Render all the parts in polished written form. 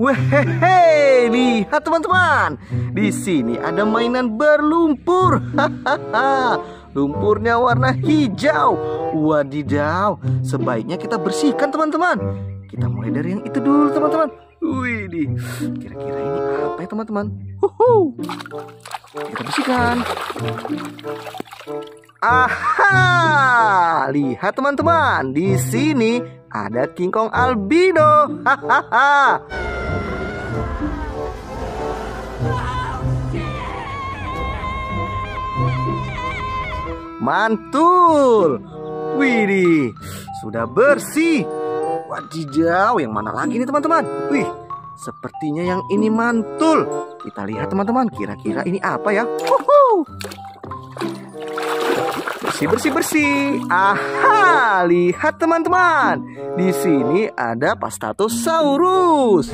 Wehehe, lihat teman-teman. Di sini ada mainan berlumpur. Hahaha. Lumpurnya warna hijau. Wadidaw, sebaiknya kita bersihkan teman-teman. Kita mulai dari yang itu dulu teman-teman. Wih, kira-kira ini apa ya teman-teman? Kita bersihkan. Aha, lihat teman-teman. Di sini ada King Kong albino. Hahaha. Mantul. Widih, sudah bersih. Wadidaw, yang mana lagi nih teman-teman? Wih, sepertinya yang ini mantul. Kita lihat teman-teman, kira-kira ini apa ya? Bersih. Aha, lihat teman-teman. Di sini ada Pastatosaurus.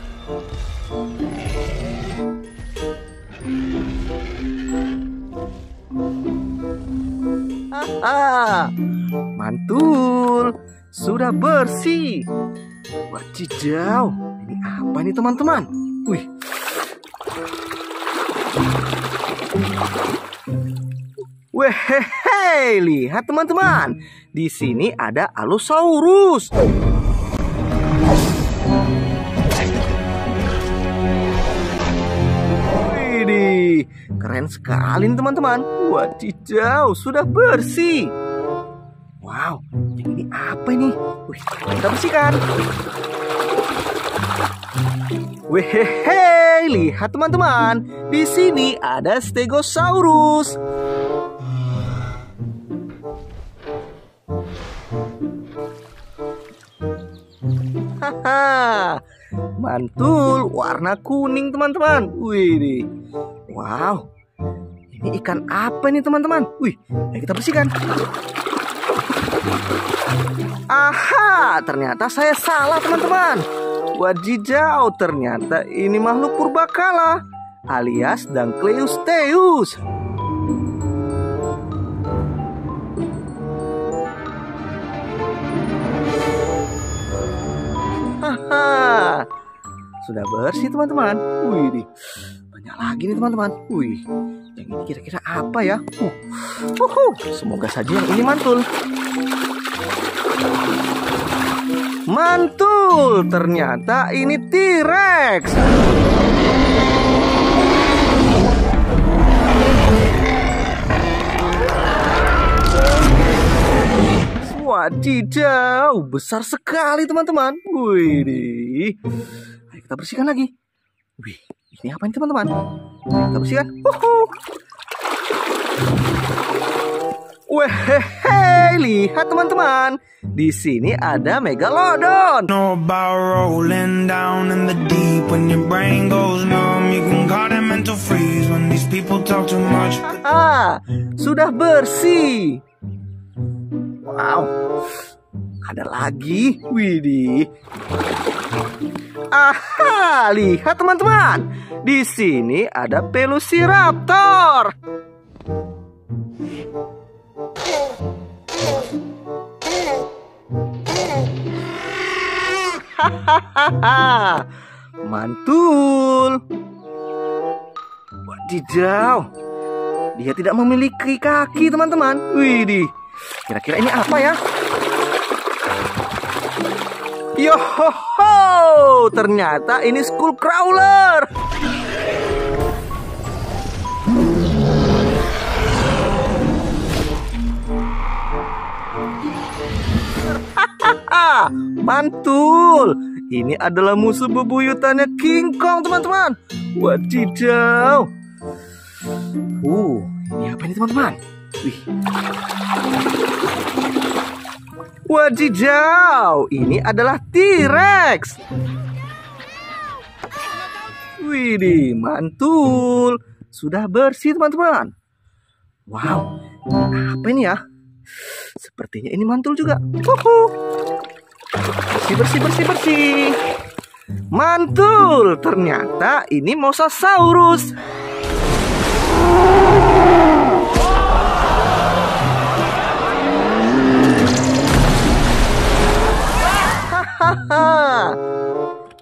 Aha, mantul. Sudah bersih. Wadidaw, ini apa nih teman-teman? Wih. Wehehe, lihat teman-teman. Di sini ada Allosaurus. Widih, keren sekali nih teman-teman. Wadidaw, sudah bersih. Wow, yang ini apa ini? Wih, kita bersihkan. Wehehe, lihat teman-teman. Di sini ada Stegosaurus. Haha, mantul, warna kuning teman-teman. Wih, wow, ini ikan apa nih teman-teman? Wih, ayo kita bersihkan. Aha, ternyata saya salah teman-teman. Wadidaw, ternyata ini makhluk purbakala alias Dankleusteus. Haha, sudah bersih teman-teman. Wih, banyak lagi nih teman-teman. Wih, yang ini kira-kira apa ya? Semoga saja yang ini mantul. Mantul, ternyata ini T-Rex. Wadidaw, besar sekali teman-teman. Wih, ayo kita bersihkan lagi. Wih, ini apa nih teman-teman? Ayo kita bersihkan. Wehehe, lihat teman-teman. Di sini ada Megalodon. Sudah bersih. Wow, ada lagi. Widih. Aha, lihat teman-teman. Di sini ada Velociraptor. Hahaha, mantul. Wadidaw, dia tidak memiliki kaki teman-teman. Widih, kira-kira ini apa ya? Yohoho, ternyata ini Skullcrawler. Mantul. Ini adalah musuh bebuyutannya King Kong teman-teman. Wadidaw. Ini apa ini teman-teman? Wih. Wadidaw, ini adalah T-Rex. Widih, mantul. Sudah bersih teman-teman. Wow, apa ini ya? Sepertinya ini mantul juga. Bersih. Mantul, ternyata ini Mosasaurus.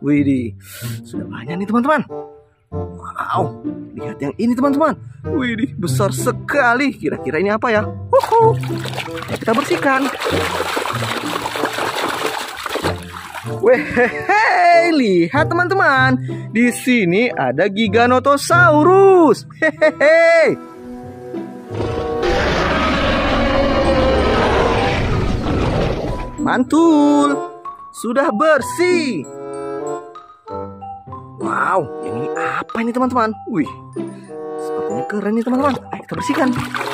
Widih, sudah banyak nih teman-teman. Wow, lihat yang ini teman-teman. Widih, besar sekali. Kira-kira ini apa ya? Ya, kita bersihkan. Wehehe, lihat teman-teman. Di sini ada Giganotosaurus. Hehehe. Mantul, sudah bersih. Wow, yang ini apa ini teman-teman? Wih, sepertinya keren nih teman-teman. Ayo kita bersihkan.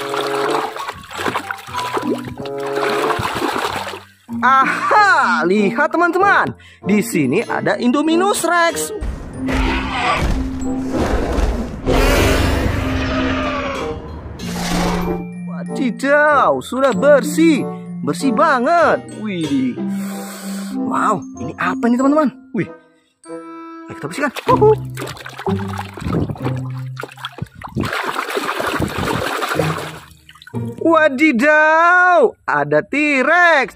Aha, lihat teman-teman. Di sini ada Indominus Rex. Wadidaw, sudah bersih. Bersih banget. Wih. Wow, ini apa nih teman-teman? Wih. Ayo kita bersihkan. Wadidaw, ada T-Rex.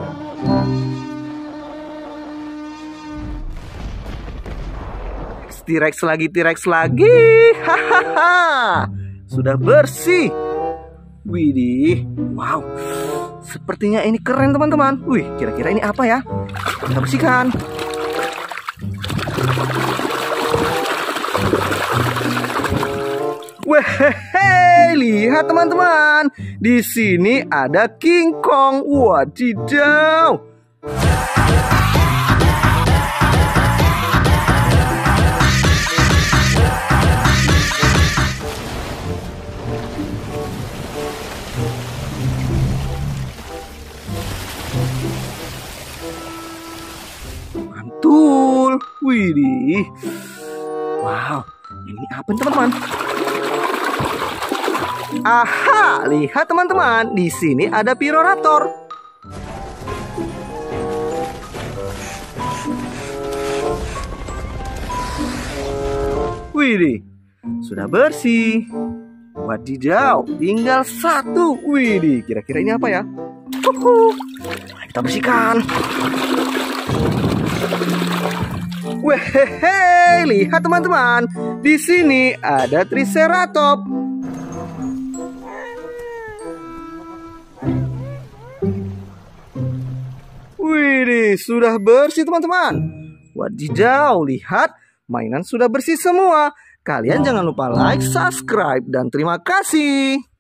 T-Rex lagi, T-Rex lagi. Hahaha. Sudah bersih. Widih. Wow. Sepertinya ini keren teman-teman. Wih, kira-kira ini apa ya? Kita bersihkan. Wehehe, lihat teman-teman. Di sini ada King Kong. Wadidaw. Mantul. Widih. Wow, ini apa nih teman-teman? Aha, lihat teman-teman, di sini ada Piroraptor. Widih, sudah bersih. Wadidaw, tinggal satu. Widih, kira-kira ini apa ya? Kita bersihkan. Wehehe, lihat teman-teman, di sini ada Triceratops. Wih, sudah bersih teman-teman. Wadidaw, lihat, mainan sudah bersih semua. Kalian jangan lupa like, subscribe, dan terima kasih.